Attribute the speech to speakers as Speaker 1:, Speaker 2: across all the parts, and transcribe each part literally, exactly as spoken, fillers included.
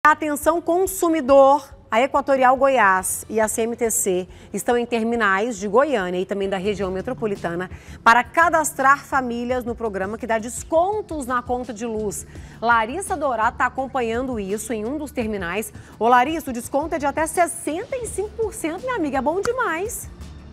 Speaker 1: Atenção consumidor, a Equatorial Goiás e a C M T C estão em terminais de Goiânia e também da região metropolitana para cadastrar famílias no programa que dá descontos na conta de luz. Larissa Dourado está acompanhando isso em um dos terminais. Ô Larissa, o desconto é de até sessenta e cinco por cento, minha amiga, é bom demais.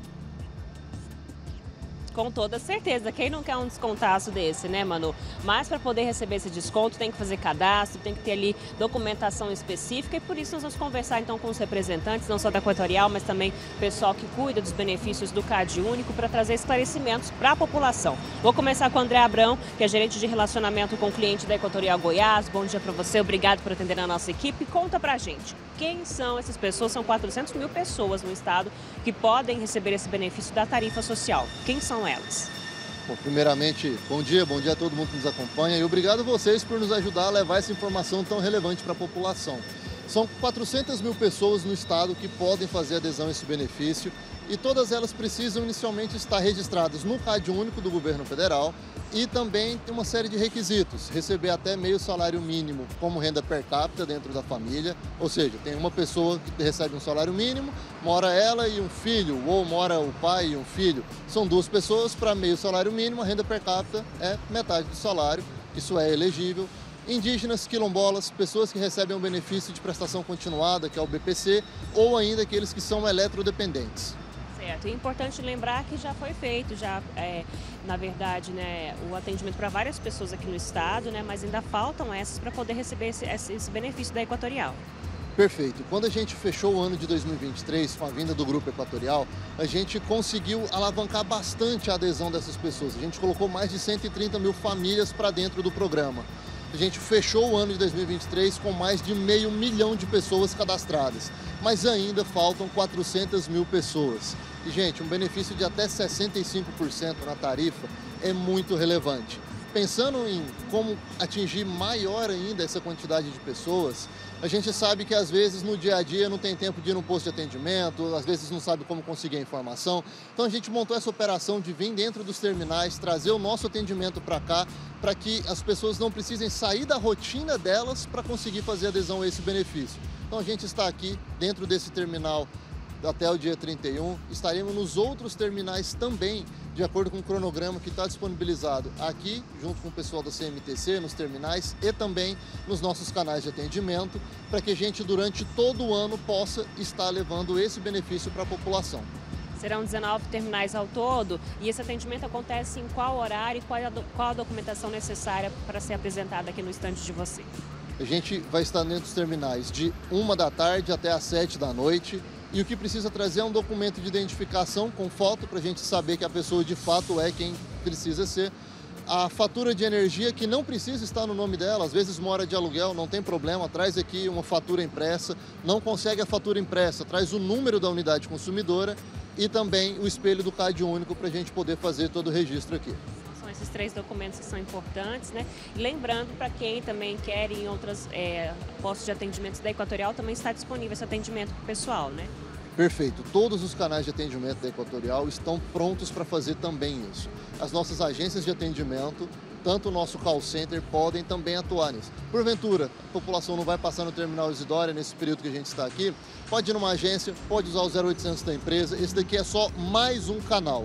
Speaker 2: Com toda certeza. Quem não quer um descontaço desse, né, Manu? Mas para poder receber esse desconto tem que fazer cadastro, tem que ter ali documentação específica e por isso nós vamos conversar então com os representantes, não só da Equatorial, mas também o pessoal que cuida dos benefícios do Cade Único para trazer esclarecimentos para a população. Vou começar com o André Abrão, que é gerente de relacionamento com o cliente da Equatorial Goiás. Bom dia para você, obrigado por atender a nossa equipe. Conta pra gente, quem são essas pessoas? São quatrocentas mil pessoas no estado que podem receber esse benefício da tarifa social. Quem são elas?
Speaker 3: Bom, primeiramente, bom dia, bom dia a todo mundo que nos acompanha e obrigado a vocês por nos ajudar a levar essa informação tão relevante para a população. São quatrocentas mil pessoas no estado que podem fazer adesão a esse benefício e todas elas precisam inicialmente estar registradas no Cade Único do governo federal e também tem uma série de requisitos, receber até meio salário mínimo como renda per capita dentro da família, ou seja, tem uma pessoa que recebe um salário mínimo, mora ela e um filho, ou mora o pai e um filho, são duas pessoas para meio salário mínimo, a renda per capita é metade do salário, isso é elegível. Indígenas, quilombolas, pessoas que recebem um benefício de prestação continuada, que é o B P C, ou ainda aqueles que são eletrodependentes.
Speaker 2: Certo, e é importante lembrar que já foi feito, já, é, na verdade, né, o atendimento para várias pessoas aqui no estado, né, mas ainda faltam essas para poder receber esse, esse benefício da Equatorial.
Speaker 3: Perfeito. Quando a gente fechou o ano de dois mil e vinte e três com a vinda do Grupo Equatorial, a gente conseguiu alavancar bastante a adesão dessas pessoas. A gente colocou mais de cento e trinta mil famílias para dentro do programa. A gente fechou o ano de dois mil e vinte e três com mais de meio milhão de pessoas cadastradas, mas ainda faltam quatrocentas mil pessoas. E, gente, um benefício de até sessenta e cinco por cento na tarifa é muito relevante. Pensando em como atingir maior ainda essa quantidade de pessoas, a gente sabe que às vezes no dia a dia não tem tempo de ir no posto de atendimento, às vezes não sabe como conseguir a informação. Então a gente montou essa operação de vir dentro dos terminais, trazer o nosso atendimento para cá, para que as pessoas não precisem sair da rotina delas para conseguir fazer adesão a esse benefício. Então a gente está aqui dentro desse terminal até o dia trinta e um, estaremos nos outros terminais também, de acordo com o cronograma que está disponibilizado aqui, junto com o pessoal da C M T C, nos terminais e também nos nossos canais de atendimento, para que a gente, durante todo o ano, possa estar levando esse benefício para a população.
Speaker 2: Serão dezenove terminais ao todo e esse atendimento acontece em qual horário e qual a, do, qual a documentação necessária para ser apresentada aqui no estande de você?
Speaker 3: A gente vai estar dentro dos terminais de uma da tarde até às sete da noite. E o que precisa trazer é um documento de identificação com foto para a gente saber que a pessoa de fato é quem precisa ser. A fatura de energia que não precisa estar no nome dela, às vezes mora de aluguel, não tem problema, traz aqui uma fatura impressa, não consegue a fatura impressa, traz o número da unidade consumidora e também o espelho do Cade Único para a gente poder fazer todo o registro aqui.
Speaker 2: Esses três documentos que são importantes, né? E lembrando, para quem também quer ir em outros é, postos de atendimento da Equatorial, também está disponível esse atendimento para o pessoal, né?
Speaker 3: Perfeito. Todos os canais de atendimento da Equatorial estão prontos para fazer também isso. As nossas agências de atendimento, tanto o nosso call center, podem também atuar nisso. Porventura, a população não vai passar no terminal Isidória nesse período que a gente está aqui, pode ir numa agência, pode usar o zero oitocentos da empresa. Esse daqui é só mais um canal.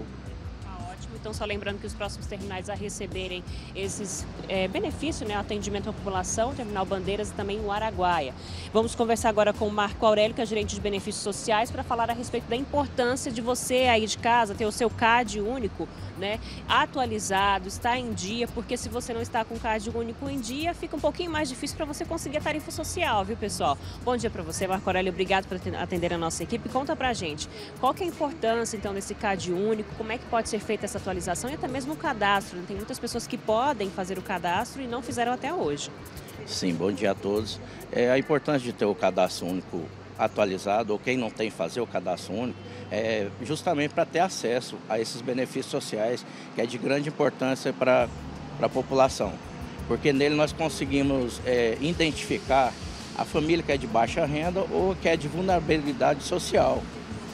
Speaker 2: Então, só lembrando que os próximos terminais a receberem esses é, benefícios, né, atendimento à população, o Terminal Bandeiras e também o Araguaia. Vamos conversar agora com o Marco Aurélio, que é gerente de benefícios sociais, para falar a respeito da importância de você aí de casa ter o seu Cade Único, né, atualizado, estar em dia, porque se você não está com o Cade Único em dia, fica um pouquinho mais difícil para você conseguir a tarifa social, viu, pessoal? Bom dia para você, Marco Aurélio, obrigado por atender a nossa equipe. Conta pra gente, qual que é a importância, então, desse Cade Único, como é que pode ser feita essa atualização e até mesmo o cadastro, né? Tem muitas pessoas que podem fazer o cadastro e não fizeram até hoje.
Speaker 4: Sim, bom dia a todos. É, a importância de ter o cadastro único atualizado, ou quem não tem fazer o cadastro único, é justamente para ter acesso a esses benefícios sociais, que é de grande importância para a população. Porque nele nós conseguimos é, identificar a família que é de baixa renda ou que é de vulnerabilidade social.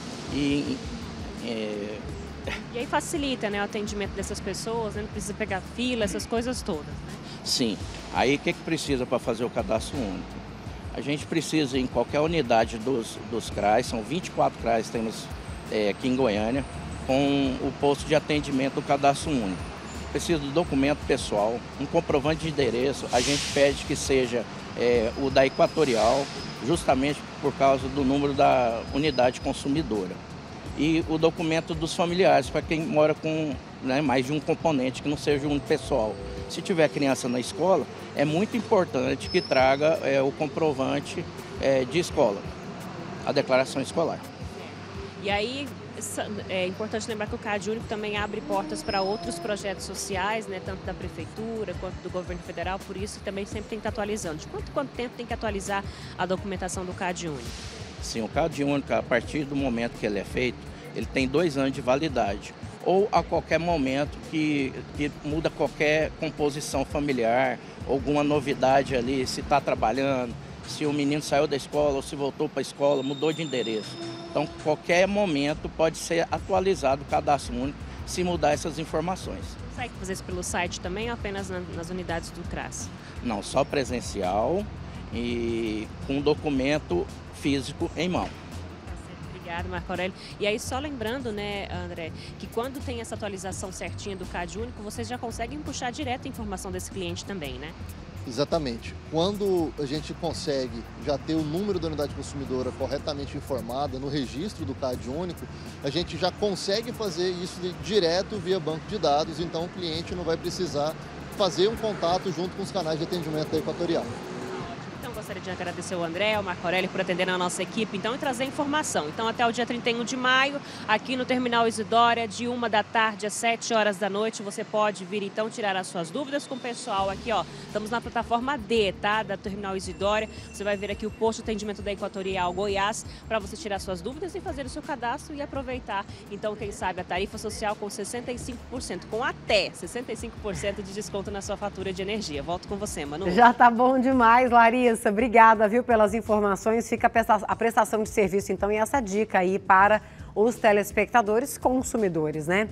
Speaker 4: E, é,
Speaker 2: E aí facilita, né, o atendimento dessas pessoas, né? Não precisa pegar fila, essas coisas todas, né?
Speaker 4: Sim. Aí o que, que precisa para fazer o cadastro único? A gente precisa, em qualquer unidade dos, dos C R A S, são vinte e quatro C R A S temos é, aqui em Goiânia, com o posto de atendimento do cadastro único. Precisa do documento pessoal, um comprovante de endereço, a gente pede que seja é, o da Equatorial, justamente por causa do número da unidade consumidora. E o documento dos familiares, para quem mora com né, mais de um componente, que não seja um pessoal. Se tiver criança na escola, é muito importante que traga é, o comprovante é, de escola, a declaração escolar.
Speaker 2: E aí, é importante lembrar que o CAD Único também abre portas para outros projetos sociais, né, tanto da Prefeitura quanto do Governo Federal, por isso também sempre tem que estar atualizando. De quanto, quanto tempo tem que atualizar a documentação do CAD Único?
Speaker 4: Sim, o CAD Único, a partir do momento que ele é feito, ele tem dois anos de validade. Ou a qualquer momento que, que muda qualquer composição familiar, alguma novidade ali, se está trabalhando, se o menino saiu da escola ou se voltou para a escola, mudou de endereço. Então, qualquer momento pode ser atualizado o cadastro único se mudar essas informações.
Speaker 2: Consegue fazer isso pelo site também ou apenas nas unidades do C R A S?
Speaker 4: Não, só presencial e com documento físico em mão.
Speaker 2: Obrigado, Marco Aurélio. E aí, só lembrando, né, André, que quando tem essa atualização certinha do CAD Único, vocês já conseguem puxar direto a informação desse cliente também, né?
Speaker 3: Exatamente. Quando a gente consegue já ter o número da unidade consumidora corretamente informada no registro do CAD Único, a gente já consegue fazer isso direto via banco de dados, então o cliente não vai precisar fazer um contato junto com os canais de atendimento da Equatorial.
Speaker 2: Então, gostaria de agradecer ao André, ao Marco Aurélio por atender a nossa equipe então, e trazer informação. Então, até o dia trinta e um de maio, aqui no Terminal Isidória, de uma da tarde às sete horas da noite, você pode vir, então, tirar as suas dúvidas com o pessoal aqui, ó. Estamos na plataforma D, tá? Da Terminal Isidória. Você vai ver aqui o posto de atendimento da Equatorial Goiás, para você tirar suas dúvidas e fazer o seu cadastro e aproveitar, então, quem sabe, a tarifa social com sessenta e cinco por cento, com até sessenta e cinco por cento de desconto na sua fatura de energia. Volto com você, Manu.
Speaker 1: Já tá bom demais, Larissa. Obrigada, viu, pelas informações. Fica a prestação de serviço, então, e essa dica aí para os telespectadores consumidores, né?